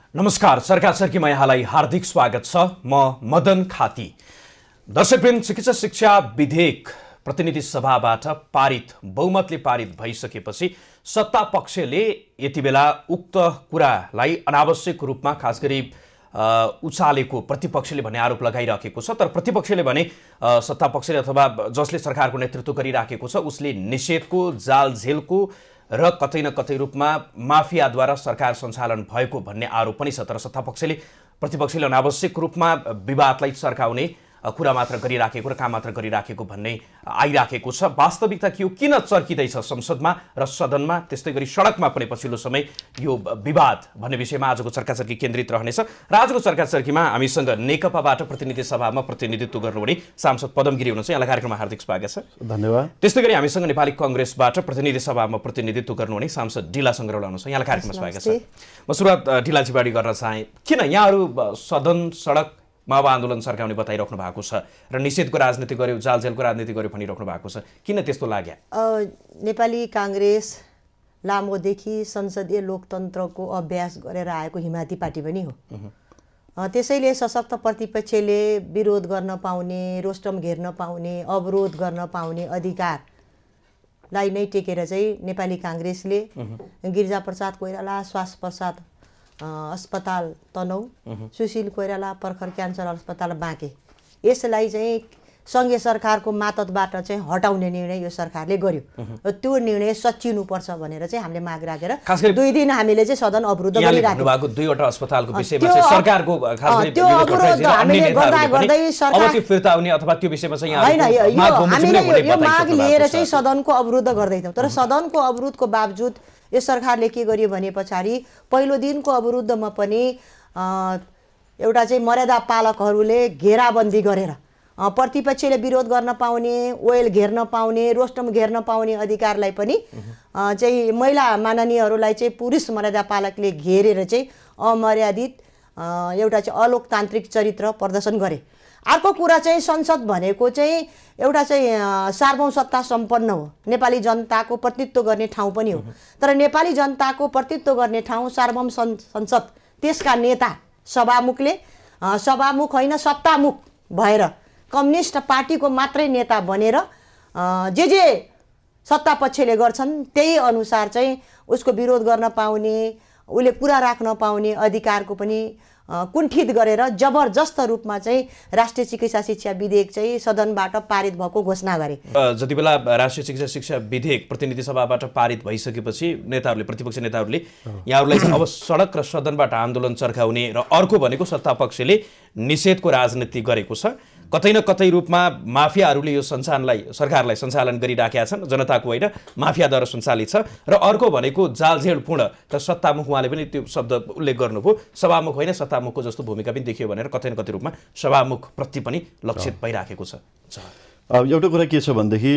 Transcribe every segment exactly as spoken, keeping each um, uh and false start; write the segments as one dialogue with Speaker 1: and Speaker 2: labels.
Speaker 1: नमस्कार, सरकार सर्कीमा यहाँलाई हार्दिक स्वागत छ। म मदन खाती। दर्शकवृन्द, चिकित्सा शिक्षा विधेयक प्रतिनिधि सभाबाट पारित बहुमतले पारित भइसकेपछि सत्ता पक्षले यति बेला उक्त कुरालाई अनावश्यक रूपमा खास गरी उचालेको प्रतिपक्षले भन्ने आरोप लगाइराखेको छ। तर प्रतिपक्षले भने सत्ता पक्षले अथवा जसले सरकारको नेतृत्व गरिराखेको छ उसले निषेधको जालझेलको र कतै न कतै रूपमा माफियाद्वारा सरकार सञ्चालन भएको भन्ने आरोप पनि छ। तर सत्ता पक्षले प्रतिपक्षले अनावश्यक रूपमा विवादलाई सर्काउने कुरा मात्र गरिराखेको र काम मात्र गरिराखेको भन्ने आइराखेको छ। वास्तविकता के हो, किन चर्किँदैछ संसदमा र सदनमा, त्यस्तै गरी सडकमा पनि पछिल्लो समय यो विवाद भन्ने विषयमा आजको चर्का चर्की केन्द्रित रहनेछ। र आजको चर्का चर्कीमा हामीसँग नेकपाबाट प्रतिनिधि सभामा प्रतिनिधित्व गर्नुहुने सांसद पदम गिरी हुनुहुन्छ। यहाँलाई कार्यक्रममा हार्दिक स्वागत छ।
Speaker 2: धन्यवाद।
Speaker 1: त्यस्तै गरी हामीसँग नेपाली कांग्रेसबाट प्रतिनिधि सभामा प्रतिनिधित्व गर्नुहुने सांसद ढिला सङ्ग्रौला हुनुहुन्छ। यहाँलाई कार्यक्रममा स्वागत छ। म सुरुवात ढिलाजीबाट गर्न चाहे, किन यहाँहरू सदन सडक माओवादी आन्दोलन सर्काउने बताइराख्नु भएको छ र निषेधको राजनीति गर्यो, जालझेलको राजनीति गर्यो भनिराख्नु भएको छ, किन त्यस्तो लाग्यो?
Speaker 3: नेपाली कांग्रेस लामोदेखि संसदीय लोकतन्त्रको अभ्यास गरेर आएको हिमाती पार्टी पनि हो। त्यसैले सशक्त प्रतिपक्षले विरोध गर्न पाउने, रोस्टम घेर्न पाउने, अवरोध गर्न पाउने अधिकारलाई नै टेकेर चाहिँ नेपाली कांग्रेसले गिरिजाप्रसाद कोइराला श्वास प्रसाद अस्पताल तनहु, सुशील कोइराला पर्खर क्यान्सर अस्पताल बाँके, यसलाई चाहिँ सङ्घीय सरकारको मातहतबाट चाहिँ हटाउने निर्णय यो सरकारले गर्यो। र त्यो निर्णय सच्चिनुपर्छ भनेर चाहिँ हामीले माग राखेर दुई दिन हामीले चाहिँ सदन अवरुद्ध गरिराख्नु
Speaker 1: भएको दुईवटा अस्पतालको विषयमा चाहिँ सरकारको खास गरी
Speaker 3: त्यो अवरोध हामीले गर्दा गर्दै सरकार
Speaker 1: अब त्यो फिर्ता हुने अथवा त्यो विषयमा चाहिँ
Speaker 3: हैन, हामीले यो माग लिएर चाहिँ सदनको अवरुद्ध गर्दैथ्यौँ। तर सदनको अवरुद्धको बावजुद यो सरकारले के गर्यो भने पछाडि पहिलो दिनको अवरुद्धमा पनि एउटा चाहिँ मर्यादा पालकहरूले घेराबन्दी गरेर प्रतिपक्षले विरोध गर्न पाउने, ओयल घेर्न पाउने, रोस्टम घेर्न पाउने अधिकारलाई पनि चाहिँ महिला माननीयहरूलाई चाहिँ पुरुष मर्यादा पालकले घेरेर चाहिँ अमर्यादित एउटा चाहिँ अलोकतान्त्रिक चरित्र प्रदर्शन गरे। अर्को कुरा चाहिँ संसद भनेको चाहिँ एउटा चाहिँ सार्वभौम सत्ता सम्पन्न हो, नेपाली जनताको प्रतिनिधित्व गर्ने ठाउँ पनि हो। तर नेपाली जनताको प्रतिनिधित्व गर्ने ठाउँ सार्वभौम संसद, त्यसका नेता सभामुखले सभामुख होइन सत्तामुख भएर कम्युनिस्ट पार्टीको मात्रै नेता बनेर जे जे सत्ता पक्षले गर्छन् त्यही अनुसार चाहिँ उसको विरोध गर्न पाउने, उसले कुरा राख्न पाउने अधिकारको पनि कुण्ठित गरेर जबरजस्त रूपमा चाहिँ राष्ट्रिय चिकित्सा शिक्षा विधेयक चाहिँ सदनबाट पारित भएको घोषणा गरे।
Speaker 1: जति बेला राष्ट्रिय चिकित्सा शिक्षा विधेयक प्रतिनिधि सभाबाट पारित भइसकेपछि नेताहरूले, प्रतिपक्ष नेताहरूले यहाँहरूलाई अब सडक र सदनबाट आन्दोलन चर्काउने र अर्को भनेको सत्ता पक्षले निषेधको राजनीति गरेको छ। कतै न कतै रूपमा माफियाहरूले यो सञ्चालनलाई सरकारलाई सञ्चालन गरिराखेका छन्, जनताको होइन माफियाद्वारा सञ्चालित छ। र अर्को भनेको जालझेलपूर्ण र सत्तामुख, उहाँले पनि त्यो शब्द उल्लेख गर्नुभयो, सभामुख होइन सत्तामुखको जस्तो भूमिका पनि देखियो भनेर कतै न कतै रूपमा सभामुखप्रति पनि लक्षित भइराखेको छ।
Speaker 2: एउटा कुरा के छ भनेदेखि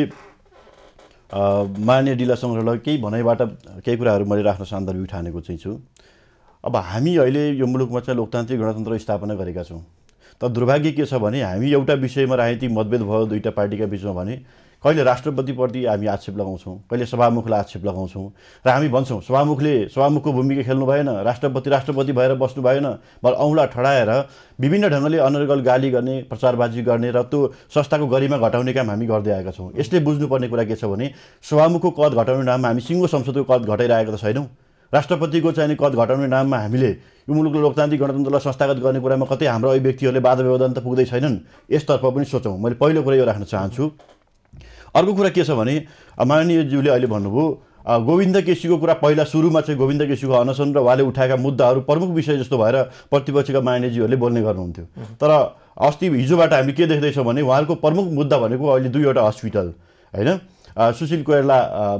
Speaker 2: माननीय ढिला सङ्ग्रौला केही भनाइबाट केही कुराहरू मैले राख्न सान्दर्भिक ठानेको चाहिँ छु। अब हामी अहिले यो मुलुकमा चाहिँ लोकतान्त्रिक गणतन्त्र स्थापना गरेका छौँ। तर दुर्भाग्य के छ भने हामी एउटा विषयमा राजनीतिक मतभेद भयो दुईटा पार्टीका बिचमा भने कहिले राष्ट्रपतिप्रति हामी आक्षेप लगाउँछौँ, कहिले सभामुखलाई आक्षेप लगाउँछौँ र हामी भन्छौँ सभामुखले सभामुखको भूमिका खेल्नु भएन, राष्ट्रपति राष्ट्रपति भएर बस्नु भएन, बरु औँला ठडाएर विभिन्न ढङ्गले अनर्गल गाली गर्ने, प्रचारबाजी गर्ने र त्यो संस्थाको गरिमा घटाउने काम हामी गर्दै आएका छौँ। यसले बुझ्नुपर्ने कुरा के छ भने सभामुखको कद घटाउने नाममा हामी सिङ्गो संसदको कद घटाइरहेका त छैनौँ। राष्ट्रपतिको चाहिँ कद घटाउने नाममा हामीले यो मुलुकको लोकतान्त्रिक गणतन्त्रलाई संस्थागत गर्ने कुरामा कतै हाम्रो अभिव्यक्तिहरूले बाधा व्यवधान त पुग्दै छैनन्, यसतर्फ पनि सोचौँ। मैले पहिलो कुरा यो राख्न चाहन्छु। अर्को कुरा के छ भने माननीयज्यूले अहिले भन्नुभयो गोविन्द केसीको कुरा, पहिला सुरुमा चाहिँ गोविन्द केसीको अनसन र उहाँले उठाएका मुद्दाहरू प्रमुख विषय जस्तो भएर प्रतिपक्षका माननीयज्यूहरूले बोल्ने गर्नुहुन्थ्यो। तर अस्ति हिजोबाट हामी के देख्दैछौँ भने उहाँहरूको प्रमुख मुद्दा भनेको अहिले दुईवटा हस्पिटल होइन, सुशील कोइराला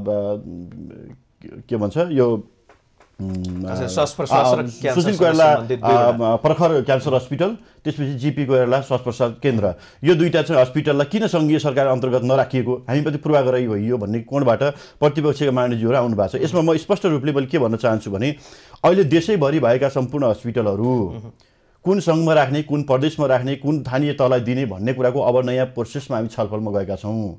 Speaker 2: के भन्छ यो सुशील कोइराला प्रखर क्यान्सर हस्पिटल, त्यसपछि जिपी कोइराला श्वास प्रश्वास केन्द्र, यो दुईटा चाहिँ हस्पिटललाई किन सङ्घीय सरकार अन्तर्गत नराखिएको हामीप्रति पूर्वाग्रही भइयो भन्ने कोणबाट प्रतिपक्षका मानिसहरू आउनु भएको छ। यसमा म स्पष्ट रूपले मैले के भन्न चाहन्छु भने अहिले देशैभरि भएका सम्पूर्ण हस्पिटलहरू कुन सङ्घमा राख्ने, कुन प्रदेशमा राख्ने, कुन स्थानीय तहलाई दिने भन्ने कुराको अब नयाँ प्रोसेसमा हामी छलफलमा गएका छौँ।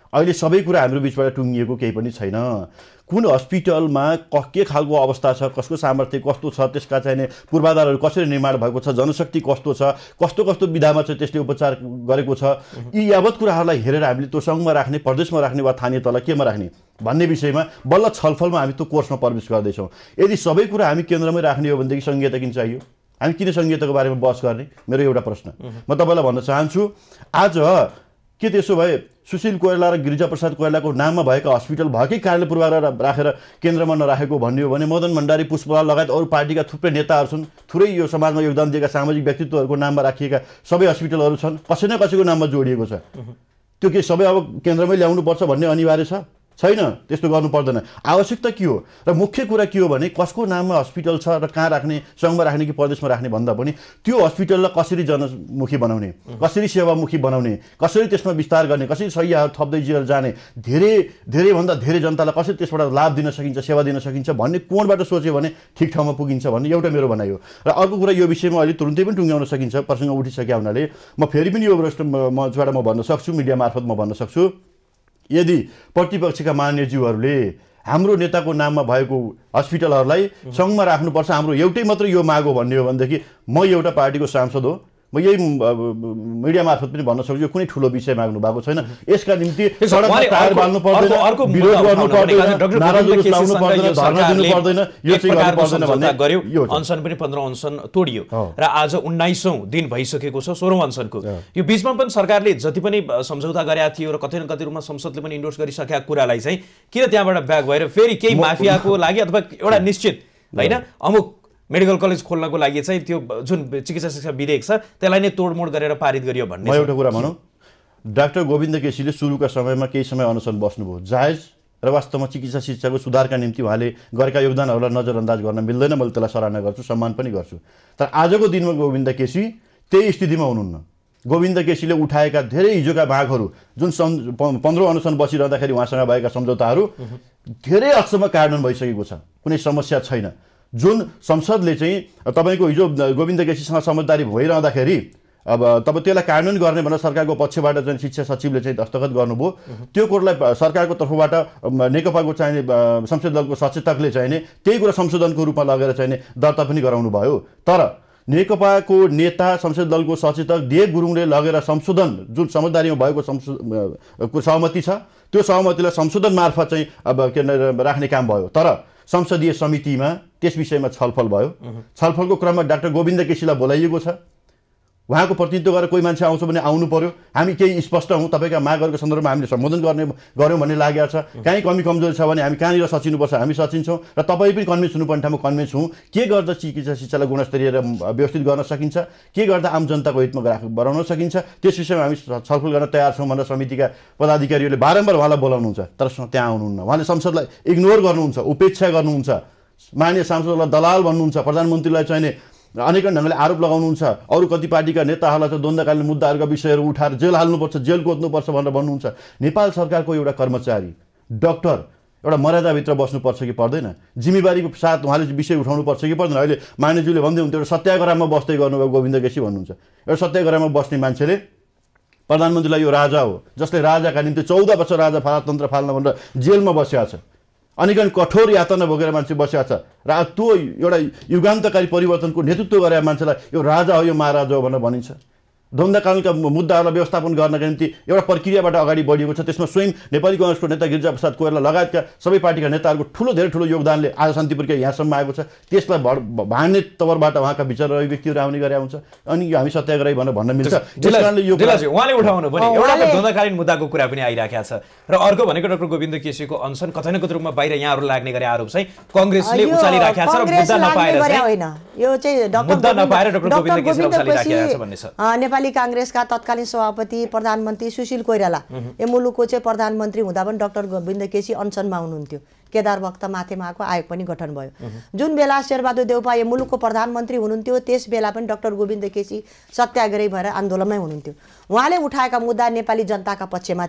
Speaker 2: अहिले सबै कुरा हाम्रो बिचबाट टुङ्गिएको केही पनि छैन। कुन हस्पिटलमा के खालको अवस्था छ, कसको सामर्थ्य कस्तो छ, त्यसका चाहिने पूर्वाधारहरू कसरी निर्माण भएको छ, जनशक्ति कस्तो छ, कस्तो कस्तो विधामा चाहिँ त्यसले उपचार गरेको छ, यी यावत कुराहरूलाई हेरेर हामीले त्यो सङ्घमा राख्ने, प्रदेशमा राख्ने वा स्थानीय तल केमा राख्ने भन्ने विषयमा बल्ल छलफलमा हामी त्यो कोर्समा प्रवेश गर्दैछौँ। यदि सबै कुरा हामी केन्द्रमै राख्ने हो भनेदेखि सङ्घीयता किन चाहियो? हामी किन सङ्घीयताको बारेमा बहस गर्ने? मेरो एउटा प्रश्न म तपाईँलाई भन्न चाहन्छु। आज के त्यसो भए सुशील कोइराला र गिरिजाप्रसाद कोइरालाको नाममा भएका हस्पिटल भएकै कारणले पूर्वाधार राखेर केन्द्रमा नराखेको भन्ने हो भने मदन भण्डारी, पुष्पलाल लगायत अरू पार्टीका थुप्रै नेताहरू छन्, थुप्रै यो समाजमा योगदान दिएका सामाजिक व्यक्तित्वहरूको नाममा राखिएका सबै हस्पिटलहरू छन्, कसै न कसैको नाममा जोडिएको छ। त्यो के सबै अब केन्द्रमै ल्याउनुपर्छ भन्ने अनिवार्य छ? छैन, त्यस्तो गर्नु पर्दैन। आवश्यकता के हो र मुख्य कुरा के हो भने कसको नाममा हस्पिटल छ र कहाँ राख्ने, सङ्घमा राख्ने कि प्रदेशमा राख्ने भन्दा पनि त्यो हस्पिटललाई कसरी जनमुखी बनाउने, कसरी सेवामुखी बनाउने, कसरी त्यसमा विस्तार गर्ने, कसरी सहियाहरू थप्दै जिएर जाने, धेरै धेरैभन्दा धेरै जनतालाई कसरी त्यसबाट लाभ दिन सकिन्छ, सेवा दिन सकिन्छ भन्ने कोणबाट सोच्यो भने ठिक ठाउँमा पुगिन्छ भन्ने एउटा मेरो भनाइ हो। र अर्को कुरा यो विषयमा अहिले तुरुन्तै पनि टुङ्ग्याउन सकिन्छ, प्रसङ्ग उठिसक्यो हुनाले म फेरि पनि यो मञ्चबाट म भन्न सक्छु, मिडिया मार्फत म भन्न सक्छु, यदि प्रतिपक्षका मान्यज्यूहरूले हाम्रो नेताको नाममा भएको हस्पिटलहरूलाई सङ्घमा राख्नुपर्छ, हाम्रो एउटै मात्र यो माग हो भन्ने हो भनेदेखि म एउटा पार्टीको सांसद हो, म यही मिडिया मार्फत पनि भन्न सक्छु, यो कुनै ठुलो विषय माग्नु भएको छैन। यसका निम्ति सडकमा टायर बाल्नु पर्दैन, विरोध गर्नु पर्दैन, नारा जुलुस लाउनु पर्दैन, धर्ना दिनु पर्दैन, यो चाहिँ गर्नु पर्दैन भन्ने
Speaker 1: गर्यो। अनसन पनि पन्ध्र अनसन तोडियो र आज उन्नाइसौँ दिन भइसकेको छ सोह्रौँ अनसनको। यो बिचमा पनि सरकारले जति पनि सम्झौता गरेका थियो र कतै न कतै रूपमा संसदले पनि इन्डोर्स गरिसकेका कुरालाई चाहिँ किन त्यहाँबाट ब्याक भएर फेरि केही माफियाको लागि अथवा एउटा निश्चित होइन अमुक मेडिकल कलेज खोल्नको लागि चाहिँ त्यो जुन चिकित्सा शिक्षा विधेयक छ त्यसलाई नै तोडमोड गरेर पारित गरियो भन्ने
Speaker 2: म एउटा कुरा भनौँ। डाक्टर गोविन्द केसीले सुरुका समयमा केही समय अनसन बस्नुभयो, जायज र वास्तवमा चिकित्सा शिक्षाको सुधारका निम्ति उहाँले गरेका योगदानहरूलाई नजरअन्दाज गर्न मिल्दैन, मैले त्यसलाई सराहना गर्छु, सम्मान पनि गर्छु। तर आजको दिनमा गोविन्द केसी त्यही स्थितिमा हुनुहुन्न। गोविन्द केसीले उठाएका धेरै हिजोका भागहरू जुन पन्ध्र अनसन बसिरहँदाखेरि उहाँसँग भएका सम्झौताहरू धेरै हदसम्म कार्यान्वयन भइसकेको छ, कुनै समस्या छैन। जुन संसदले चाहिँ तपाईँको हिजो गोविन्द केसीसँग समझदारी भइरहँदाखेरि अब तब त्यसलाई कार्यान्वयन गर्ने भनेर सरकारको पक्षबाट चाहिँ शिक्षा सचिवले चाहिँ दस्तखत गर्नुभयो, त्यो कुरोलाई सरकारको तर्फबाट नेकपाको चाहिने संसदीय दलको सचेतकले चाहिने त्यही कुरा संशोधनको रूपमा लगेर चाहिने दर्ता पनि गराउनु भयो। तर नेकपाको नेता संसदीय दलको सचेतक डे गुरुङले लगेर संशोधन जुन समझदारीमा भएको संशोधन सहमति छ त्यो सहमतिलाई संशोधन मार्फत चाहिँ अब के राख्ने काम भयो। तर संसदीय समितिमा त्यस विषयमा छलफल भयो। छलफलको क्रममा डाक्टर गोविन्द केसीलाई बोलाइएको छ, उहाँको प्रतिनिधित्व गरेर कोही मान्छे आउँछ भने आउनु पर्यो। हामी केही स्पष्ट हौँ, तपाईँका मागहरूको सन्दर्भमा हामीले सम्बोधन गर्ने गऱ्यौँ भन्ने लागेको छ। कहीँ कमी कमजोरी छ भने हामी कहाँनिर सचिनुपर्छ हामी सचिन्छौँ र तपाईँ पनि कन्भिन्स हुनुपर्ने ठाउँमा कन्भिन्स हौँ। के गर्दा चिकित्सा शिक्षालाई गुणस्तरीय र व्यवस्थित गर्न सकिन्छ, के गर्दा आम जनताको हितमा बढाउन सकिन्छ, त्यस विषयमा हामी छलफल गर्न तयार छौँ भनेर समितिका पदाधिकारीहरूले बारम्बार उहाँलाई बोलाउनुहुन्छ, तर त्यहाँ आउनुहुन्न। उहाँले संसदलाई इग्नोर गर्नुहुन्छ, उपेक्षा गर्नुहुन्छ, माननीय सांसदलाई दलाल भन्नुहुन्छ, प्रधानमन्त्रीलाई चाहिने अनेक ढङ्गले आरोप लगाउनुहुन्छ, अरू कति पार्टीका नेताहरूलाई चाहिँ द्वन्द्वकालीन मुद्दाहरूका विषयहरू उठाएर जेल हाल्नुपर्छ, जेल कोत्नुपर्छ भनेर भन्नुहुन्छ। नेपाल सरकारको एउटा कर्मचारी डाक्टर एउटा मर्यादाभित्र बस्नुपर्छ कि पर्दैन, जिम्मेवारीको साथ उहाँले विषय उठाउनुपर्छ कि पर्दैन। अहिले मान्यज्यूले भन्दै हुन्थ्यो एउटा सत्याग्रहमा बस्दै गर्नुभयो गोविन्द केसी भन्नुहुन्छ। एउटा सत्याग्रहमा बस्ने मान्छेले प्रधानमन्त्रीलाई यो राजा हो जसले राजाका निम्ति चौध वर्ष राजा फालतन्त्र फाल्न भनेर जेलमा बसेको छ, अनेक कठोर यातना भोगेर मान्छे बसेको छ र त्यो एउटा युगान्तकारी परिवर्तनको नेतृत्व गरेर मान्छेलाई यो राजा हो यो महाराजा हो भनेर भनिन्छ। द्वन्द्वकालीनका मुद्दाहरूलाई व्यवस्थापन गर्नका निम्ति एउटा प्रक्रियाबाट अगाडि बढिएको छ। त्यसमा स्वयं नेपाली काङ्ग्रेसको नेता गिरिजाप्रसाद कोइराला लगायतका सबै पार्टीका नेताहरूको ठुलो धेरै ठुलो योगदानले आज शान्ति प्रक्रिया यहाँसम्म आएको छ। त्यसलाई भाड्ने तवरबाट उहाँका विचार व्यक्तिहरू आउने गरे हुन्छ अनि हामी सत्याग्रही भनेर भन्न मिल्छ। त्यस कारणले यो
Speaker 1: उहाँले उठाउनु पनि एउटा त द्वन्द्वकालीन मुद्दाको कुरा पनि आइराखेको छ र अर्को भनेको डाक्टर गोविन्द केसीको अनसन कतै न कतै रूपमा बाहिर यहाँहरू लाग्ने गरे आरोप चाहिँ काङ्ग्रेसले उचालिराखेको छ र मुद्दा नपाएर
Speaker 3: होइन यो चाहिँ
Speaker 1: मुद्दा नपाएर डाक्टर गोविन्द केसीले उचालिराखेको छ भन्ने छ।
Speaker 3: नेपाली काङ्ग्रेसका तत्कालीन सभापति प्रधानमन्त्री सुशील कोइराला यो मुलुकको चाहिँ प्रधानमन्त्री हुँदा पनि डाक्टर गोविन्द केसी अनसनमा हुनुहुन्थ्यो। केदार भक्त माथेमाको आयोग पनि गठन भयो। जुन बेला शेरबहादुर देउपा यो मुलुकको प्रधानमन्त्री हुनुहुन्थ्यो त्यस बेला पनि डाक्टर गोविन्द केसी सत्याग्रही भएर आन्दोलनमै हुनुहुन्थ्यो। उहाँले उठाएका मुद्दा नेपाली जनताका पक्षमा थिए।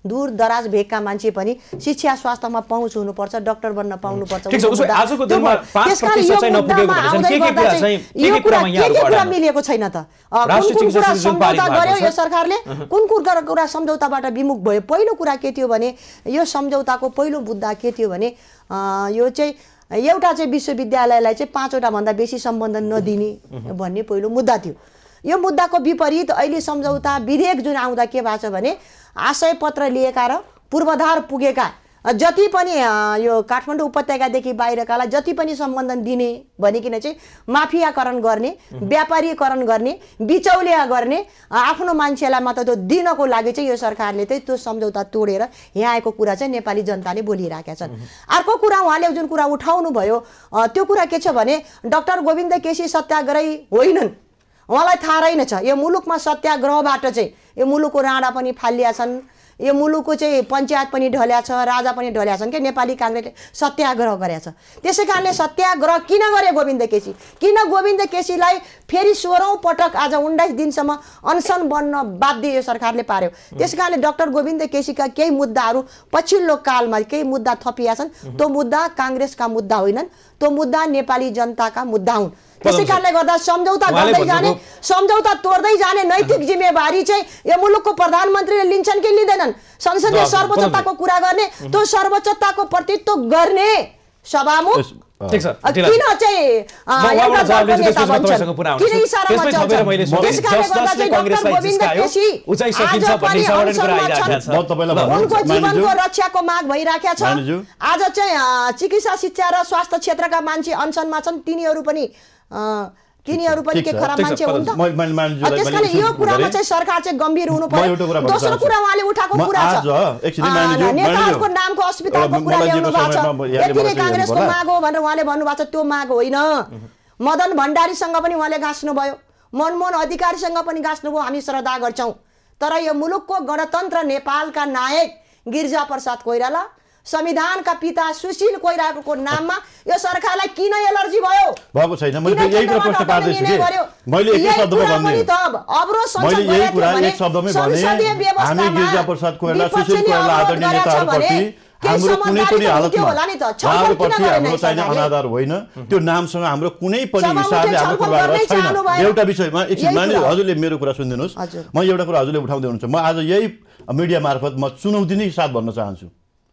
Speaker 3: दूर दराज भेगका मान्छे पनि शिक्षा स्वास्थ्यमा पहुँच हुनुपर्छ, डाक्टर बन्न पाउनुपर्छ।
Speaker 1: ठिक छ, उसो आजको दिनमा पाँच प्रतिशत चाहिँ नपुगेको भन्छन्, के के कुरा चाहिँ के के कुरामा यहाँहरुको
Speaker 3: कुरा मिलेको छैन त? कुन कुन कुरा सम्झौता गर्यो यो सरकारले? कुन कुन कुरा सम्झौताबाट विमुख भयो? पहिलो कुरा के थियो भने यो सम्झौताको पहिलो मुद्दा के थियो भने यो चाहिँ एउटा चाहिँ विश्वविद्यालयलाई चाहिँ पाँचवटा भन्दा बेसी सम्बन्धन नदिने भन्ने पहिलो मुद्दा थियो। यो मुद्दाको विपरीत अहिले सम्झौता विधेयक जुन आउँदा के भएको छ भने आशय पत्र लिएका र पूर्वाधार पुगेका जति पनि यो काठमाडौँ उपत्यकादेखि बाहिरकालाई जति पनि सम्बन्धन दिने भनिकिन चाहिँ माफियाकरण गर्ने, व्यापारीकरण गर्ने, बिचौलिया गर्ने, आफ्नो मान्छेलाई मात्र त्यो दिनको लागि चाहिँ यो सरकारले चाहिँ त्यो सम्झौता तोडेर यहाँ आएको कुरा चाहिँ नेपाली जनताले बोलिरहेका छन्। अर्को कुरा उहाँले जुन कुरा उठाउनु भयो त्यो कुरा के छ भने डाक्टर गोविन्द केसी सत्याग्रही होइनन्, उहाँलाई थाहा रहेनछ। यो मुलुकमा सत्याग्रहबाट चाहिँ यो मुलुकको राणा पनि फालिया छन्, यो मुलुकको चाहिँ पञ्चायत पनि ढल्या छ, राजा पनि ढल्या छन् के नेपाली काङ्ग्रेसले सत्याग्रह गरेछ। त्यसै कारणले सत्याग्रह किन गरे गोविन्द केसी? किन गोविन्द केसीलाई फेरि सोह्रौँ पटक आज उन्नाइस दिनसम्म अनसन बन्न बाध्य यो सरकारले पार्यो? त्यसै कारणले डाक्टर गोविन्द केसीका केही मुद्दाहरू पछिल्लो कालमा केही मुद्दा थपिया छन्, त्यो मुद्दा काङ्ग्रेसका मुद्दा होइनन्, त्यो मुद्दा नेपाली जनताका मुद्दा हुन्। त्यसै कारणले गर्दा सम्झौता गर्दै जाने, सम्झौता तोड्दै जाने नैतिक जिम्मेवारी चाहिँ यो मुलुकको प्रधानमन्त्रीले लिन्छन् कि लिँदैनन्? संसदीय सर्वोच्चताको कुरा गर्ने, त्यो सर्वोच्चताको प्रतित्व गर्ने सभामुख
Speaker 1: ठीक छ,
Speaker 3: किन चाहिँ एउटा दलको नेता बन्छन्? किन इसारामा चल्छन्? त्यस कारणले गर्दा चाहिँ डाक्टर गोविन्द केसी आज पनि अनसनमा छन्। उनको जीवनको रक्षाको माग भइराखेको छ। आज चाहिँ चिकित्सा शिक्षा र स्वास्थ्य क्षेत्रका मान्छे अनसनमा छन्, तिनीहरू पनि तिनीहरू पनि के खराब मान्छे हुन् त? त्यसकारण यो कुरामा चाहिँ सरकार चाहिँ गम्भीर हुनु पर्यो। दोस्रो कुरा उहाँले उठाएको कुरा छ नेताहरूको नामको अस्पतालको कुरा ल्याउनु भएको छ, यति नै काङ्ग्रेसको माग हो भनेर उहाँले भन्नुभएको छ। त्यो माग होइन। मदन भण्डारीसँग पनि उहाँले गाँच्नु भयो, मनमोहन अधिकारीसँग पनि गाँच्नु भयो, हामी श्रद्धा गर्छौँ। तर यो मुलुकको गणतन्त्र नेपालका नायक गिरिजा प्रसाद कोइराला, संविधानका पिता सुशील कोइरालाको नाममा यो सरकारलाई किन एलर्जी भयो?
Speaker 2: भएको छैन। मैले यही कुरा प्रश्न पार्दैछु कि मैले एक शब्दमा भन्ने
Speaker 3: अब्रो
Speaker 2: मैले यही कुरा एक शब्दमै भने हामी गिरिजा प्रसाद कोइराला, सुशील कोइराला आदरणीय नेताहरूप्रति हाम्रो कुनै पनि हालतमा उहाँहरूप्रति हाम्रो चाहिने अनादर होइन। त्यो नामसँग हाम्रो कुनै पनि हिसाबले हाम्रो पूर्वाग्रह छैन। एउटा विषयमा एकछिन मानिलिनु, हजुरले मेरो कुरा सुनिदिनुहोस्, म एउटा कुरा हजुरले उठाउँदै हुनुहुन्छ, म आज यही मिडिया मार्फत म चुनौती नै साथ भन्न चाहन्छु।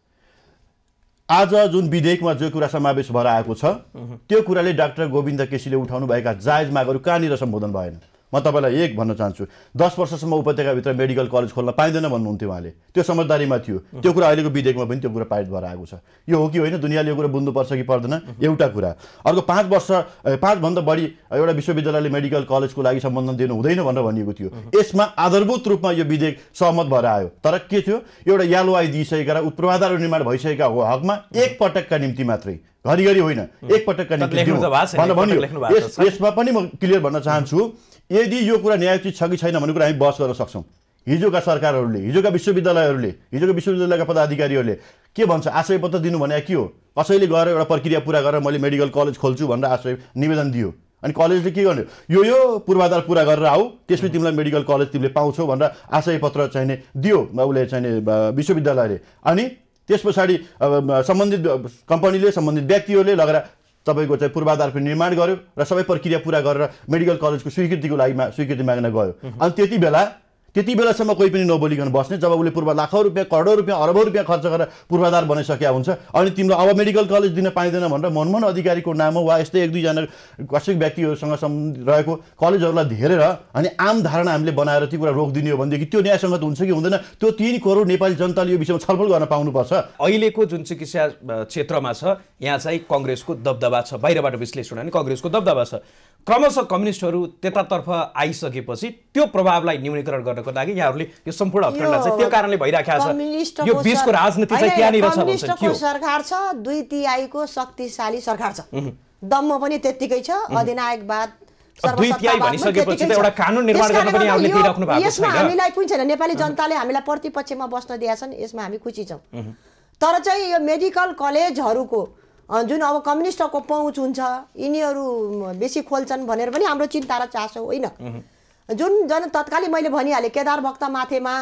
Speaker 2: आज जुन विधेयकमा जो कुरा समावेश भएर आएको छ त्यो कुराले डाक्टर गोविन्द केसीले उठाउनु भएका जायज मागहरू कहाँनिर सम्बोधन भएन? म तपाईँलाई एक भन्न चाहन्छु, दस वर्षसम्म उपत्यकाभित्र मेडिकल कलेज खोल्न पाइँदैन भन्नुहुन्थ्यो उहाँले, त्यो समझदारीमा थियो। त्यो कुरा अहिलेको विधेयकमा पनि त्यो कुरा पारित भएर आएको छ। यो हो कि होइन, दुनियाँले यो कुरा बुझ्नुपर्छ कि पर्दैन, एउटा कुरा। अर्को पाँच वर्ष पाँचभन्दा बढी एउटा विश्वविद्यालयले मेडिकल कलेजको लागि सम्बन्धन दिनु हुँदैन भनेर भनिएको थियो। यसमा आधारभूत रूपमा यो विधेयक सहमत भएर आयो। तर के थियो, एउटा यालोआई दिइसकेका र पूर्वाधार निर्माण भइसकेका हो हकमा एक पटकका निम्ति मात्रै, घरिघरि होइन, एक पटकका निम्ति भन्यो। यसमा पनि म क्लियर भन्न चाहन्छु, यदि यो कुरा न्यायोचित छ कि छैन भन्ने कुरा हामी बहस गर्न सक्छौँ। हिजोका सरकारहरूले, हिजोका विश्वविद्यालयहरूले, हिजोका विश्वविद्यालयका पदाधिकारीहरूले के भन्छ, आशय पत्र दिनु भने के हो? कसैले गएर एउटा प्रक्रिया पुरा गरेर मैले मेडिकल कलेज खोल्छु भनेर आशय निवेदन दियो, अनि कलेजले के गर्यो, यो यो पूर्वाधार पुरा गरेर आऊ, त्यसपछि तिमीलाई मेडिकल कलेज तिमीले पाउँछौ भनेर आशय पत्र चाहिने दियो उसले चाहिने विश्वविद्यालयले। अनि त्यस पछाडि सम्बन्धित कम्पनीले, सम्बन्धित व्यक्तिहरूले लगेर तपाईँको चाहिँ पूर्वाधारको निर्माण गर्यो र सबै प्रक्रिया पुरा गरेर मेडिकल कलेजको स्वीकृतिको लागि स्वीकृति माग्न गयो। अनि त्यति बेला त्यति बेलासम्म कोही पनि नबोलिकन बस्ने, जब उसले पूर्व लाखौँ रुपियाँ, करोडौँ रुपियाँ, अरबौँ रुपियाँ खर्च गरेर पूर्वाधार बनाइसकेका हुन्छ, अनि तिमीलाई अब मेडिकल कलेज दिन पाइँदैन भनेर मनमोहन अधिकारीको नाममा वा यस्तै एक दुईजना कसैक व्यक्तिहरूसँग सम्बन्धित रहेको कलेजहरूलाई धेरेर अनि आम धारणा हामीले बनाएर ती कुरा रोकिदिने हो भनेदेखि त्यो न्यायसङ्गत हुन्छ कि हुँदैन? त्यो तीन करोड नेपाली जनताले यो विषयमा छलफल गर्न पाउनुपर्छ।
Speaker 1: अहिलेको जुन चिकित्सा क्षेत्रमा छ यहाँ चाहिँ कङ्ग्रेसको दबदबा छ, बाहिरबाट विश्लेषण भने कङ्ग्रेसको दबदबा छ। क्रमशः कम्युनिस्टहरू त्यतातर्फ आइसकेपछि त्यो प्रभावलाई न्यूनीकरण गर्नको लागि यहाँहरूले यो सम्पूर्ण हत्केला चाहिँ त्यो कारणले भइराखेको छ। यो बीचको राजनीति चाहिँ त्यहाँनिर छ भन्छ के हो?
Speaker 3: सरकार छ, दुई तिहाईको शक्तिशाली सरकार छ, दम्म पनि त्यत्तिकै छ, अधिनायकवाद
Speaker 1: दुई तिहाई भनिसकेपछि त एउटा कानुन निर्माण गर्न पनि हामीले दिइराख्नु भएको छैन।
Speaker 3: हामीलाई कुन छैन, नेपाली जनताले हामीलाई प्रतिपक्षमा बस्न दिएका छन्, यसमा हामी खुसी छौँ। तर चाहिँ यो मेडिकल कलेजहरूको जुन अब कम्युनिस्टको पहुँच हुन्छ, यिनीहरू बेसी खोल्छन् भनेर पनि हाम्रो चिन्ता र चासो होइन। जुन जन तत्कालै मैले भनिहालेँ, केदार भक्त माथेमा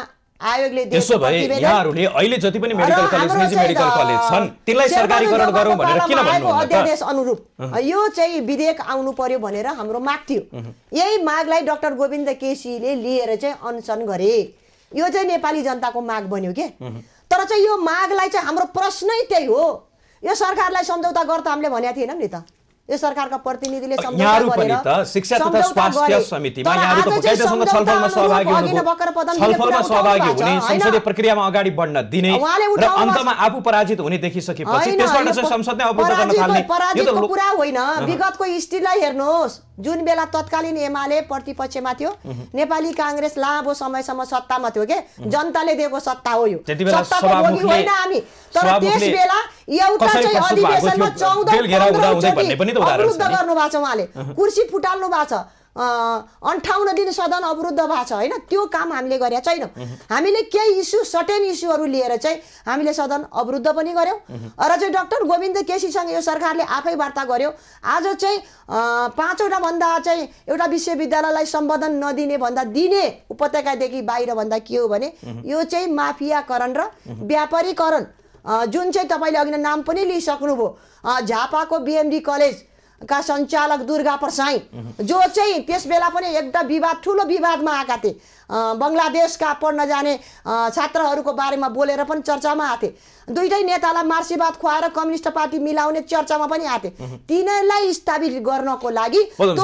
Speaker 3: आयोगले
Speaker 1: त्यसो भए यहाँहरूले अहिले जति पनि मेडिकल कलेज निजी मेडिकल कलेज छन् त्यसलाई सरकारीकरण गरौँ भनेर किन भन्नुहुन्छ
Speaker 3: अध्यादेश अनुरूप यो चाहिँ विधेयक आउनु पर्यो भनेर हाम्रो माग थियो। यही मागलाई डाक्टर गोविन्द केसीले लिएर चाहिँ अनसन गरे। यो चाहिँ नेपाली जनताको माग बन्यो के। तर चाहिँ यो मागलाई चाहिँ हाम्रो प्रश्नै त्यही हो। यो सरकारलाई सम्झौता गर त हामीले भनेको थिएनौँ नि त। यो सरकारका प्रतिनिधिले
Speaker 1: यहाँहरु पनि त शिक्षा तथा स्वास्थ्य समितिमा यहाँहरु त पकाइदासँग छलफलमा सहभागी हुनुभयो। छलफलमा सहभागी हुने संसदीय प्रक्रियामा अगाडि बढ्न दिने र अन्तमा आफू पराजित हुने देखिसकेपछि त्यसबाट चाहिँ संसदले अवरुद्ध गर्न थाल्ने यो त
Speaker 3: कुरा होइन। विगतको स्थितिलाई हेर्नुहोस्। जुन बेला तत्कालीन एमाले प्रतिपक्षमा थियो, नेपाली कांग्रेस लामो समयसम्म सत्तामा थियो के। जनताले दिएको सत्ता हो यो। सत्ताको भोगी होइन हामी। तर त्यस बेला एउटा चाहिँ अधिवेशनमा चौध अवरुद्ध गर्नु भएको छ उहाँले। कुर्सी फुटाल्नु भएको छ। अन्ठाउन्न दिन सदन अवरुद्ध भएको छ होइन। त्यो काम हामीले गरेका छैनौँ। हामीले केही इस्यु सर्टेन इस्युहरू लिएर चाहिँ हामीले सदन अवरुद्ध पनि गर्यौँ र चाहिँ डाक्टर गोविन्द केसीसँग यो सरकारले आफै वार्ता गर्यो। आज चाहिँ पाँचवटा भन्दा चाहिँ एउटा विश्वविद्यालयलाई सम्बोधन नदिने भन्दा दिने उपत्यकादेखि बाहिर भन्दा के हो भने यो चाहिँ माफियाकरण र व्यापारीकरण जुन चाहिँ तपाईँले अघि नाम पनि लिइसक्नुभयो। झापाको बिएमडी कलेज का सञ्चालक दुर्गा प्रसाई जो चाहिँ त्यस बेला पनि एउटा विवाद ठुलो विवादमा आएका थिए। बङ्गलादेशका पढ्न जाने छात्रहरूको बारेमा बोलेर पनि चर्चामा आथे। दुईटै नेतालाई मार्क्सवाद खुवाएर कम्युनिस्ट पार्टी मिलाउने चर्चामा पनि आथे। तिनीलाई स्थापित गर्नको लागि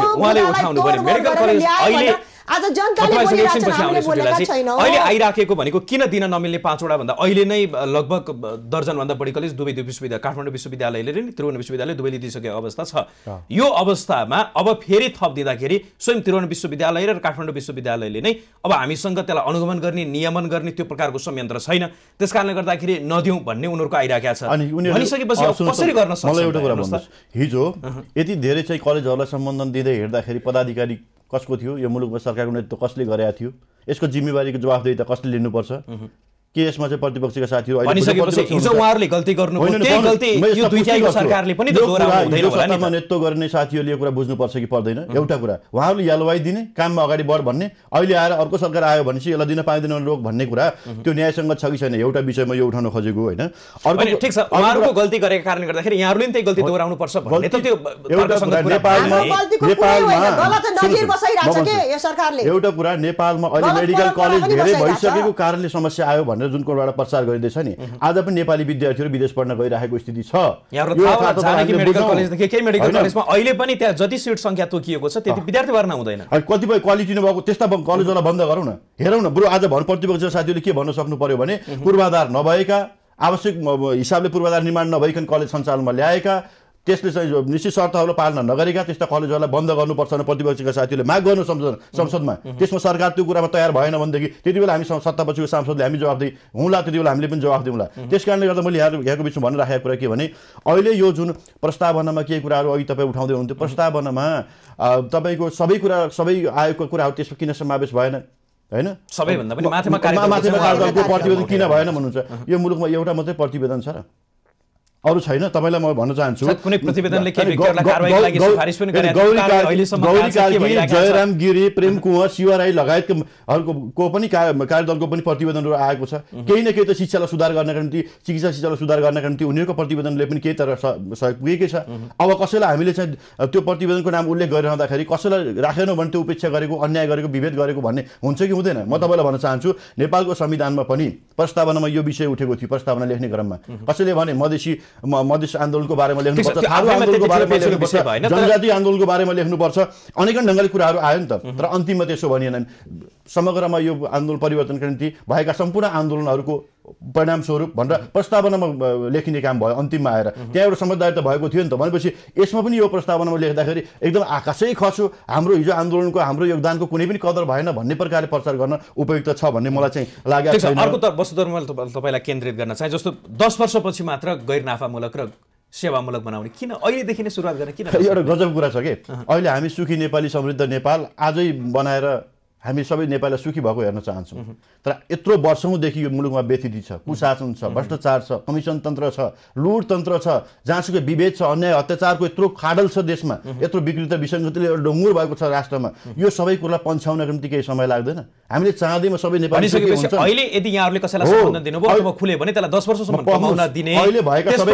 Speaker 3: आज जनताले
Speaker 1: अहिले आइराखेको भनेको किन दिन नमिल्ने पाँचवटा भन्दा अहिले नै लगभग दर्जन भन्दा बढी कलेज दुवै विश्वविद्यालय काठमाडौँ विश्वविद्यालयले र त्रिभुवन विश्वविद्यालय दुवैले दिइसकेको अवस्था छ। यो अवस्थामा अब फेरि थप दिँदाखेरि स्वयं त्रिभुवन विश्वविद्यालय र काठमाडौँ विश्वविद्यालयले नै अब हामीसँग त्यसलाई अनुगमन गर्ने नियमन गर्ने त्यो प्रकारको संयन्त्र छैन। त्यसकारणले गर्दाखेरि नदिउँ भन्ने उनीहरूको आइराखेको छ। भनिसकेपछि कसरी गर्न सक्छ?
Speaker 2: मलाई एउटा कुरा भन्नुहोस्, हिजो यति धेरै चाहिँ कलेजहरूलाई सम्बन्धन दिँदै हेर्दाखेरि पदाधिकारी कसको थियो? यो मुलुकमा सरकारको नेतृत्व कसले गरेका थियो? यसको जिम्मेवारीको जवाफदेही त कसले लिनुपर्छ? के यसमा चाहिँ प्रतिपक्षका साथीहरू
Speaker 1: हिजो उहाँहरूले गल्ती गर्नु त्यही गल्ती यो दुई तिहाईको सरकारले पनि दोहोऱ्याउनु हुँदैन होला नि।
Speaker 2: नेतृत्व गर्ने साथीहरूले यो कुरा बुझ्नुपर्छ कि पर्दैन? एउटा कुरा उहाँहरूले यालवाई दिने, काममा अगाडि बढ भन्ने, अहिले आएर अर्को सरकार आयो भनेपछि यसलाई दिन पाइँदैन रोक भन्ने कुरा त्यो न्यायसँग छ कि छैन एउटा विषयमा यो उठाउन खोजेको होइन।
Speaker 1: अर्को ठिक छ, उहाँहरूको गल्ती गरेको कारणले गर्दाखेरि यहाँहरूले पनि त्यही गल्ती दोहोऱ्याउनु पर्छ भन्ने त त्यो
Speaker 2: नेपालमा एउटा कुरा नेपालमा अहिले मेडिकल कलेज धेरै भइसकेको कारणले समस्या आयो भनेर जुन कोणबाट प्रचार गरिँदैछ नि, आज पनि नेपाली विद्यार्थीहरू विदेश पढ्न गइरहेको स्थिति छ।
Speaker 1: अहिले पनि त्यहाँ जति सिट संख्या तोकिएको छ त्यति विद्यार्थी भर्ना हुँदैन।
Speaker 2: कतिपय क्वालिटी नभएको त्यस्ता कलेजहरूलाई बन्द गरौँ न। हेरौँ न बरु आज भन प्रतिपक्ष साथीहरूले के भन्न सक्नु पर्यो भने पूर्वाधार नभएका, आवश्यक हिसाबले पूर्वाधार निर्माण नभइकन कलेज सञ्चालनमा ल्याएका, त्यसले चाहिँ निश्चित शर्तहरू पालना नगरेका त्यस्ता कलेजहरूलाई बन्द गर्नुपर्छ भने प्रतिपक्षका साथीहरूले माग गर्नु संसद संसदमा। त्यसमा सरकार त्यो कुरामा तयार भएन भनेदेखि त्यति बेला हामी सत्तापछिको सांसदले हामी जवाफ दिउँ हुँला, त्यति बेला हामीले पनि जवाफ दिउँला। त्यस कारणले गर्दा मैले यहाँ यहाँको बिचमा भनिराखेको कुरा के भने अहिले यो जुन प्रस्तावनामा केही कुराहरू अघि तपाईँ उठाउँदै हुनुहुन्थ्यो, प्रस्तावनामा तपाईँको सबै कुरा सबै आयोगको कुराहरू त्यसमा किन समावेश भएन होइन?
Speaker 1: सबैभन्दा पनि माथिमा
Speaker 2: कार्यदलको प्रतिवेदन किन भएन भन्नुहुन्छ? यो मुलुकमा एउटा मात्रै प्रतिवेदन छ र अरु छैन? तपाईलाई म भन्न चाहन्छु
Speaker 1: कुनै प्रतिवेदनले के व्यक्तिहरुलाई कारबाहीको लागि सिफारिस पनि गरेको छ। अहिलेसम्म
Speaker 2: जयराम गिरी, प्रेम कुँवर, शिव राई लगायतको को पनि कार्यदलको पनि प्रतिवेदनहरु आएको छ। केही न केही त शिक्षालाई सुधार गर्नका निम्ति, चिकित्सा शिक्षालाई सुधार गर्नका निम्ति उनीहरुको प्रतिवेदनले पनि केही तरह सहयोग पुगेकै छ। अब कसैलाई हामीले चाहिँ त्यो प्रतिवेदनको नाम उल्लेख गरिरहँदाखेरि कसैलाई राखेनौ भने त्यो उपेक्षा गरेको, अन्याय गरेको, विभेद गरेको भन्ने हुन्छ कि हुँदैन? म तपाईलाई भन्न चाहन्छु नेपालको संविधानमा पनि प्रस्तावनामा यो विषय उठेको थियो। प्रस्तावना लेख्ने क्रममा कसैले भने मधेसी मधेस आन्दोलनको बारेमा लेख्नुपर्छ, थारू आन्दोलनको बारेमा लेख्नुपर्छ, जनजाति आन्दोलनको बारेमा लेख्नुपर्छ, अनेकन ढङ्गले कुराहरू आयो नि त। तर अन्तिममा त्यसो भनिएन। समग्रमा यो आन्दोलन परिवर्तनका निम्ति भएका सम्पूर्ण आन्दोलनहरूको परिणाम स्वरूप भनेर प्रस्तावनामा लेखिने काम भयो। अन्तिममा आएर त्यहाँ एउटा समझदारी त भएको थियो नि त। भनेपछि यसमा पनि यो प्रस्तावनामा लेख्दाखेरि एकदम आकाशै खस्यो, हाम्रो हिजो आन्दोलनको हाम्रो योगदानको कुनै पनि कदर भएन भन्ने प्रकारले प्रचार गर्न उपयुक्त छ भन्ने मलाई चाहिँ लागेको छ।
Speaker 1: अर्को त वस्तुतर्फ मैले तपाईलाई केन्द्रित गर्न चाहे जस्तो दस वर्षपछि मात्र गैर नाफामूलक र सेवामूलक बनाउने किन अहिलेदेखि नै सुरुवात गर्ने किन?
Speaker 2: एउटा गजब कुरा छ के अहिले हामी सुखी नेपाली समृद्ध नेपाल आजै बनाएर हामी सबै नेपालीलाई सुखी भएको हेर्न चाहन्छौँ। तर यत्रो वर्षौँदेखि यो मुलुकमा व्यथिति छ, कुशासन छ, भ्रष्टाचार छ, कमिसन तन्त्र छ, लुट तन्त्र छ, जहाँसुकै विभेद छ, अन्याय अत्याचारको यत्रो खाडल छ देशमा, यत्रो विकृत विसङ्गतिले ढुङ्गुर भएको छ राष्ट्रमा। यो सबै कुरालाई पन्छाउनको निम्ति केही समय लाग्दैन। हामीले चाहँदैमा सबै नेपाली
Speaker 1: अहिले यदि यहाँहरूले कसैलाई सम्बोधन दिनुभयो अथवा खुले भने त्यसलाई दस वर्षसम्म कमाउन दिने,
Speaker 2: अहिले भएका सबै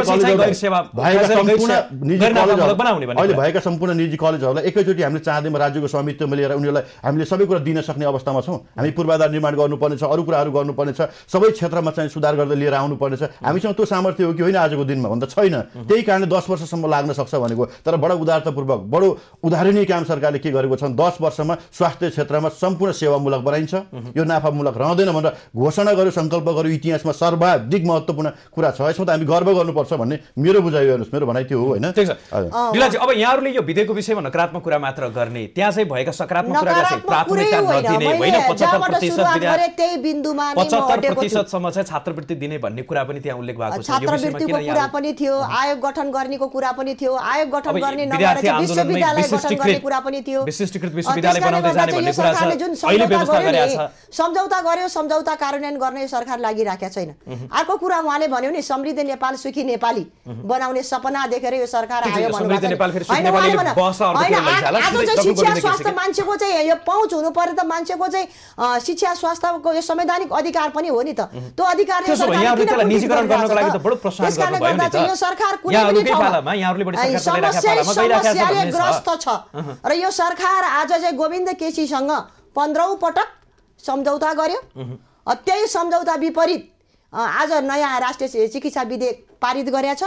Speaker 2: अहिले भएका सम्पूर्ण निजी कलेजहरूलाई एकैचोटि हामीले चाहँदैमा राज्यको स्वामित्वमा लिएर उनीहरूलाई हामीले सबै कुरा दिन सक्ने अवस्थामा छौँ। हामी पूर्वाधार निर्माण गर्नुपर्ने छ, अरू कुराहरू गर्नुपर्ने छ, सबै क्षेत्रमा चाहिँ सुधार गर्दै लिएर आउनुपर्ने छ। हामीसँग त्यो सामर्थ्य हो कि होइन आजको दिनमा भन्दा छैन। त्यही कारणले दस वर्षसम्म लाग्न सक्छ भनेको। तर बडो उदारतापूर्वक बडो उदाहरणीय काम सरकारले के गरेको छ, दस वर्षमा स्वास्थ्य क्षेत्रमा सम्पूर्ण सेवामूलक बनाइन्छ, यो नाफामूलक रहँदैन भनेर घोषणा गर्यो, सङ्कल्प गर्यो। इतिहासमा सर्वाधिक महत्त्वपूर्ण कुरा छ, यसमा त हामी गर्व गर्नुपर्छ भन्ने मेरो बुझाइ हेर्नुहोस्, मेरो भनाइ त्यो हो होइन।
Speaker 1: अब यहाँहरूले यो विधेयकको विषयमा नकारात्मक कुरा मात्र गर्ने, त्यहाँ चाहिँ भएका सकारात्मक कुरालाई चाहिँ प्राथमिकता नदिने होइन, पचहत्तर प्रतिशत पचहत्तर प्रतिशतसम्म चाहिँ छात्रवृत्ति दिने भन्ने कुरा पनि त्यहाँ उल्लेख भएको छ।
Speaker 3: छात्रवृत्तिको कुरा पनि थियो, आयोग गठन गर्नेको कुरा पनि थियो, आयोग गठन गर्ने नभएर विश्वविद्यालय गठन गर्ने कुरा पनि थियो,
Speaker 1: विशिष्टीकृत विश्वविद्यालय बनाउँदै जाने भन्ने कुरा छ। अहिले व्यवस्था गरेको छ,
Speaker 3: सम्झौता गर्यो, सम्झौता कार्यान्वयन गर्ने सरकार लागिराखेको छैन। अर्को कुरा उहाँले भन्यो नि समृद्ध नेपाल सुखी नेपाली बनाउने सपना देखेर यो सरकार आयो भन्नुभएको। शिक्षा स्वास्थ्य मान्छेको चाहिँ यो पहुँच हुनु पर्यो त, मान्छेको चाहिँ शिक्षा स्वास्थ्यको यो संवैधानिक अधिकार पनि हो नि त। त्यो अधिकार यो सरकार कुनै पनि समस्याले ग्रस्त छ र यो सरकार आज चाहिँ गोविन्द केसीसँग पन्ध्रौं पटक सम्झौता गर्यो। त्यही सम्झौता विपरीत आज नयाँ राष्ट्रिय चिकित्सा विधेयक पारित गरेछ।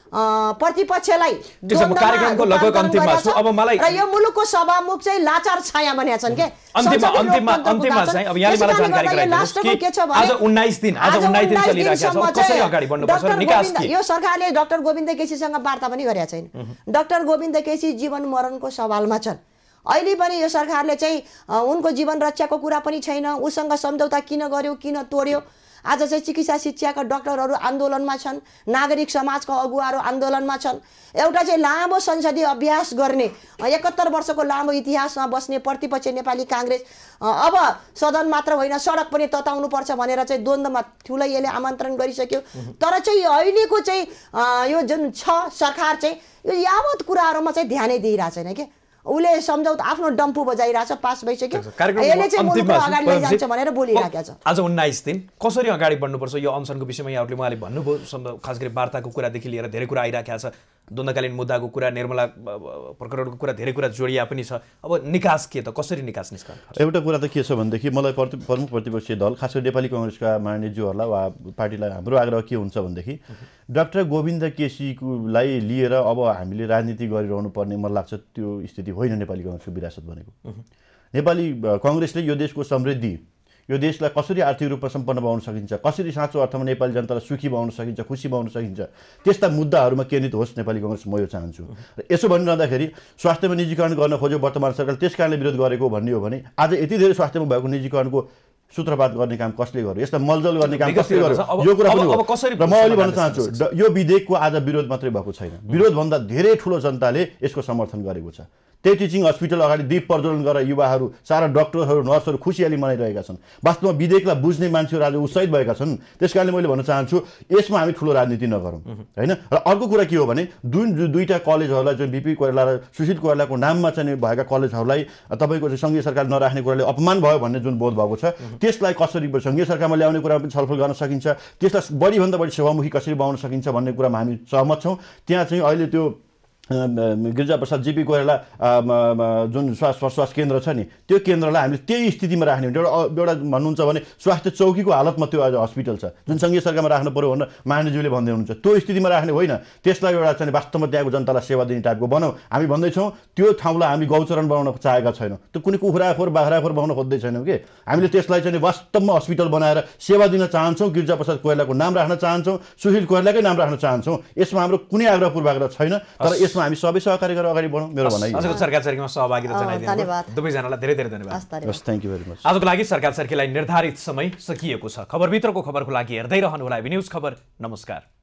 Speaker 3: प्रतिपक्षलाई
Speaker 1: कार्यक्रमको लगभग अन्तिममा छु। अब मलाई
Speaker 3: र यो मुलुकको सभामुख चाहिँ लाचार छाया बनेका छन् के
Speaker 1: अन्तिममा अन्तिममा अन्तिममा चाहिँ अब यहाँले मलाई जानकारी गराइदिनुहोस् कि आज उन्नाइस दिन आज उन्नाइस दिन चलिरहेको छ, कसरी अगाडि बढ्नुपर्छ निकास के?
Speaker 3: यो सरकारले डाक्टर गोविन्द केसीसँग वार्ता पनि गरेका छैन। डाक्टर गोविन्द केसी जीवन मरणको सवालमा छन्। अहिले पनि यो सरकारले चाहिँ उनको जीवन रक्षाको कुरा पनि छैन। उसँग सम्झौता किन गर्यो, किन तोड्यो? आज चाहिँ चिकित्सा शिक्षाका डाक्टरहरू आन्दोलनमा छन्, नागरिक समाजका अगुवाहरू आन्दोलनमा छन्। एउटा चाहिँ लामो संसदीय अभ्यास गर्ने एकहत्तर वर्षको लामो इतिहासमा बस्ने प्रतिपक्ष नेपाली काङ्ग्रेस अब सदन मात्र होइन सडक पनि तताउनुपर्छ भनेर चाहिँ द्वन्द्वमा ठुलै यसले आमन्त्रण गरिसक्यो। तर चाहिँ अहिलेको चाहिँ यो जुन छ सरकार चाहिँ यो यावत कुराहरूमा चाहिँ ध्यानै दिइरहेको छैन के। उसले सम्झौता आफ्नो डम्फु बजाइरहेछ, पास भइसक्यो, यसले चाहिँ मुलुकको अगाडि लैजान्छ भनेर बोलिरहेको छ।
Speaker 1: आज उन्नाइस दिन कसरी अगाडि बढ्नुपर्छ यो अनसनको विषयमा यहाँहरूले उहाँले भन्नुभयो। खास गरी वार्ताको कुरादेखि लिएर धेरै कुरा आइरहेको छ, द्वन्द्वकालीन मुद्दाको कुरा, निर्मला प्रकरणको कुरा, धेरै कुरा जोडिया पनि छ। अब निकास के त, कसरी निकास निस्कन्छ?
Speaker 2: एउटा कुरा त के छ भनेदेखि मलाई प्रमुख प्रतिपक्षीय दल खास गरी नेपाली काङ्ग्रेसका माननीयज्यूहरूलाई वा पार्टीलाई हाम्रो आग्रह के हुन्छ भनेदेखि डाक्टर गोविन्द केसीलाई लिएर अब हामीले राजनीति गरिरहनु पर्ने मलाई लाग्छ त्यो स्थिति होइन नेपाली काङ्ग्रेसको विरासत भनेको। नेपाली काङ्ग्रेसले यो देशको समृद्धि, यो देशलाई कसरी आर्थिक रूपमा सम्पन्न बनाउन सकिन्छ, कसरी साँचो अर्थमा नेपाली जनतालाई सुखी बनाउन सकिन्छ, खुसी बनाउन सकिन्छ, त्यस्ता मुद्दाहरूमा केन्द्रित होस् नेपाली काङ्ग्रेस, म यो चाहन्छु। र यसो भनिरहँदाखेरि स्वास्थ्यमा निजीकरण गर्न खोज्यो वर्तमान सरकारले, त्यस कारणले विरोध गरेको भन्ने हो भने आज यति धेरै स्वास्थ्यमा भएको निजीकरणको सूत्रपात गर्ने काम कसले गर्यो, यसलाई मलजल गर्ने काम कसले गर्यो, यो कुरा पनि हो। र म अहिले भन्न चाहन्छु यो विधेयकको आज विरोध मात्रै भएको छैन, विरोधभन्दा धेरै ठुलो जनताले यसको समर्थन गरेको छ। त्यही टिचिङ हस्पिटल अगाडि दीप प्रज्वलन गरेर युवाहरू, सारा डक्टरहरू, नर्सहरू खुसियाली मनाइरहेका छन्। वास्तवमा विधेयकलाई बुझ्ने मान्छेहरू आज उत्साहित भएका छन्। त्यस कारणले मैले भन्न चाहन्छु यसमा हामी ठुलो राजनीति नगरौँ होइन। र अर्को कुरा के हो भने दुई दुईवटा कलेजहरूलाई चाहिँ बिपी कोइराला र सुशील कोइरालाको नाममा चाहिँ भएका कलेजहरूलाई तपाईँको चाहिँ सङ्घीय सरकार नराख्ने कुराले अपमान भयो भन्ने जुन बोध भएको छ, त्यसलाई कसरी सङ्घीय सरकारमा ल्याउने कुरा पनि छलफल गर्न सकिन्छ, त्यसलाई बढीभन्दा बढी सेवामुखी कसरी बनाउन सकिन्छ भन्ने कुरामा हामी सहमत छौँ। त्यहाँ चाहिँ अहिले त्यो गिरिजाप्रसाद जीपी कोइराला जुन श्वास प्रश्वास केन्द्र छ नि, त्यो केन्द्रलाई हामीले त्यही स्थितिमा राख्ने एउटा एउटा भन्नुहुन्छ भने स्वास्थ्य चौकीको हालतमा त्यो आज हस्पिटल छ जुन सङ्घीय सरकारमा राख्नु पऱ्यो भनेर महारानीज्यूले भन्दै हुनुहुन्छ, त्यो स्थितिमा राख्ने होइन। त्यसलाई एउटा चाहिँ वास्तवमा त्यहाँको जनतालाई सेवा दिने टाइपको बनाऊ। हामी भन्दैछौँ त्यो ठाउँलाई हामी गौचरण बनाउन चाहेका छैनौँ, त्यो कुनै कुखुराखोर बाख्राखोर बनाउन खोज्दै छैनौँ कि। हामीले त्यसलाई चाहिँ वास्तवमा हस्पिटल बनाएर सेवा दिन चाहन्छौँ। गिरिजाप्रसाद कोइरालाको नाम राख्न चाहन्छौँ, सुशील कोइरालाकै नाम राख्न चाहन्छौँ। यसमा हाम्रो कुनै आग्रह पूर्वाग्रह छैन, तर यसमा हामी सबै सहकारी गरेर अगाडि बढौँ, मेरो भनाइ।
Speaker 1: आजको सरकार सर्कीमा सहभागिता जनाइदिनु दुवैजनालाई धेरै धेरै धन्यवाद।
Speaker 2: Thank you very much.
Speaker 1: आजको लागि सरकार सर्कीलाई निर्धारित समय सकिएको छ। खबरभित्रको खबरको लागि हेर्दै रहनुहोला न्युज खबर। नमस्कार।